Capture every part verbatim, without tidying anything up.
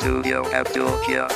Studio Abdulkia.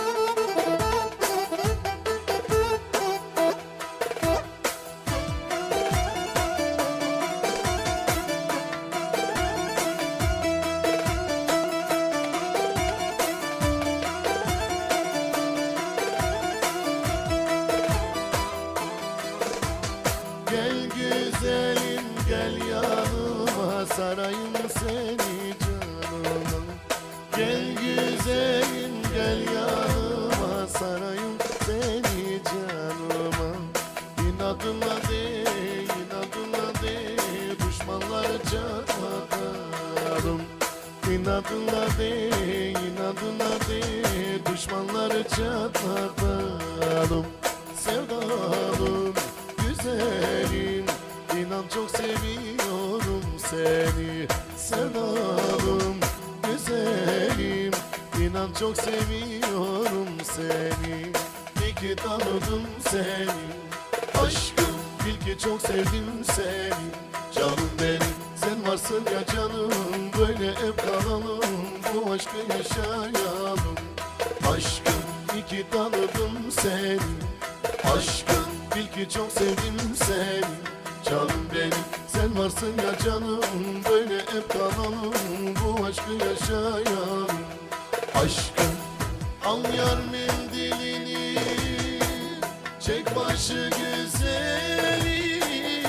Gel güzelim gel yanıma, sarayım seni canıma. Gel güzelim gel yanıma, sarayım seni canıma. İnadına de, inadına de, düşmanları çatlatalım. İnadına de, inadına de, düşmanları çatlatalım. Sevdalım güzelim, inan çok seviyorum seni. Sevdalım güzelim, inan çok seviyorum seni. İyi ki tanıdım seni, aşkım bil ki çok sevdim seni. Canım benim, sen varsın ya canım, böyle hep kalalım, bu aşkı yaşayalım. Aşkım iyi ki tanıdım seni, aşkım bil ki çok sevdim seni. Canım benim, sen varsın ya canım, böyle hep kalalım, bu aşkı yaşayalım. Aşkım al yar mendilini, çek başı güzelim.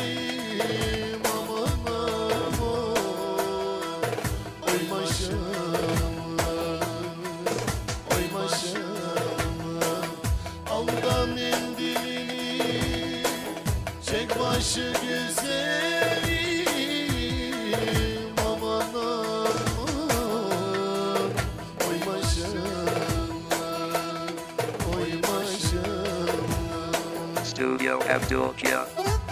Aman aman, oy maşallah, oy maşallah. Al da mendilini, çek başı güzelim. Aman aman, oy maşallah, oy maşallah. Studio Abdulkia.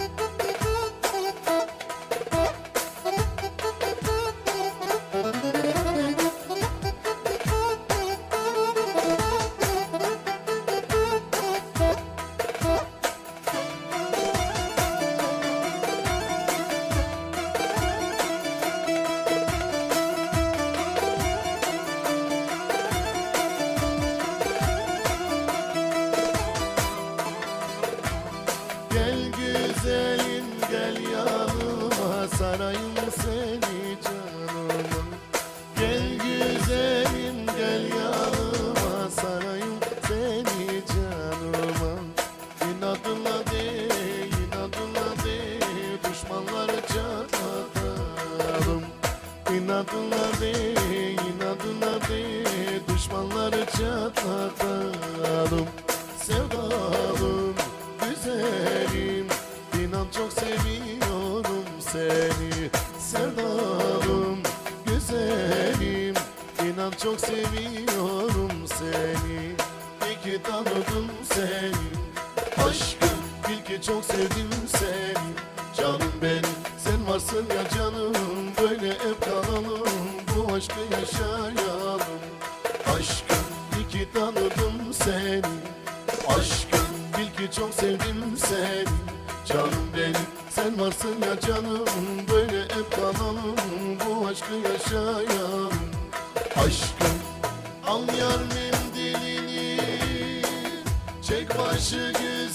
Gel güzelim gel yanıma, sarayım seni canıma. Gel güzelim gel yanıma, sarayım seni canıma. İnadına de, inadına de, düşmanları çatlatalım. İnadına de, inadına de, düşmanları çatlatalım. Sevdalım güzelim, inan çok seviyorum seni. Sevdalım güzelim, inan çok seviyorum seni. İyi ki tanıdım seni, aşkım bil ki çok sevdim seni. Canım benim, sen varsın ya canım, böyle hep kalalım, bu aşkı yaşayalım. Aşkım iyi ki tanıdım seni, aşkım bil ki çok sevdim seni. Canım benim, sen varsın ya canım, böyle hep kalalım, bu aşkı yaşayalım. Aşkım al yar mendilini, çek başı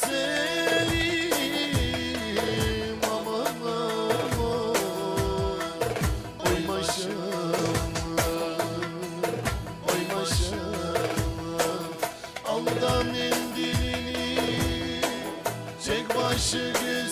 güzelim. Aman aman, oy maşallah, oy maşallah. Al da mendilini, çek başı güzelim.